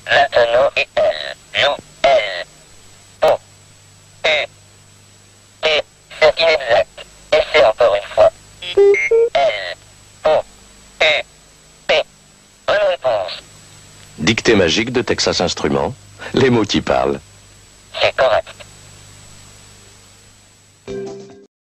Maintenant, I-L, Lou, L, O, U, T, c'est inexact. Essayez encore une fois. L, O, U, P. Bonne réponse. Dictée magique de Texas Instruments. Les mots qui parlent. C'est correct.